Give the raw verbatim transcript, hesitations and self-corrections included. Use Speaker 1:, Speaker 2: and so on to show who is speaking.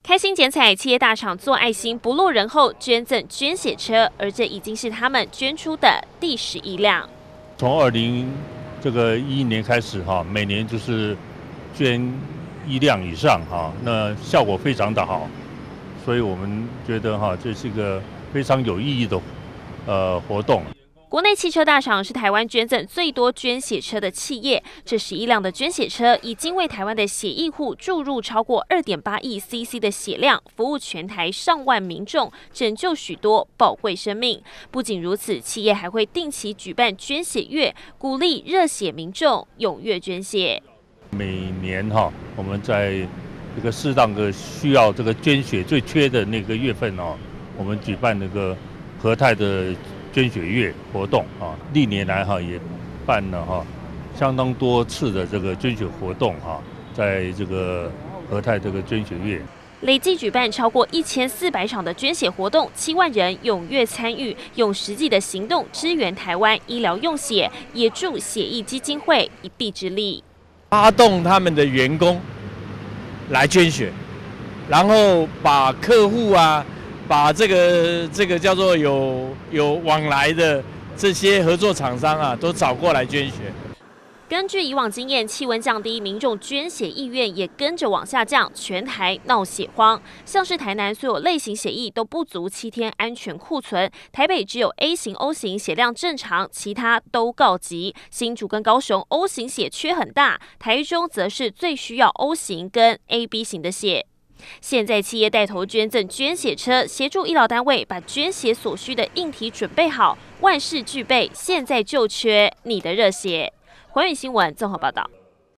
Speaker 1: 开心剪彩，企业大厂做爱心不落人后，捐赠捐血车，而这已经是他们捐出的第十一辆。
Speaker 2: 从二零这个一一年开始哈，每年就是捐一辆以上哈，那效果非常的好，所以我们觉得哈，这是一个非常有意义的呃活动。
Speaker 1: 国内汽车大厂是台湾捐赠最多捐血车的企业，这十一辆的捐血车已经为台湾的血液户注入超过 二点八亿 C C 的血量，服务全台上万民众，拯救许多宝贵生命。不仅如此，企业还会定期举办捐血月，鼓励热血民众踊跃捐血。
Speaker 2: 每年哈，我们在这个适当的需要这个捐血最缺的那个月份哦，我们举办那个和泰的捐血月活动啊，历年来哈也办了哈相当多次的这个捐血活动哈，在这个和泰这个捐血月，
Speaker 1: 累计举办超过一千四百场的捐血活动，七万人踊跃参与，用实际的行动支援台湾医疗用血，也助血液基金会一臂之力，
Speaker 3: 发动他们的员工来捐血，然后把客户啊。把这个这个叫做有有往来的这些合作厂商啊，都找过来捐血。
Speaker 1: 根据以往经验，气温降低，民众捐血意愿也跟着往下降，全台闹血荒。像是台南所有类型血液都不足七天安全库存，台北只有 A 型、O 型血量正常，其他都告急。新竹跟高雄 O 型血缺很大，台中则是最需要 O 型跟 A B 型的血。现在企业带头捐赠捐血车，协助医疗单位把捐血所需的硬体准备好，万事俱备，现在就缺你的热血。环宇新闻综合报道。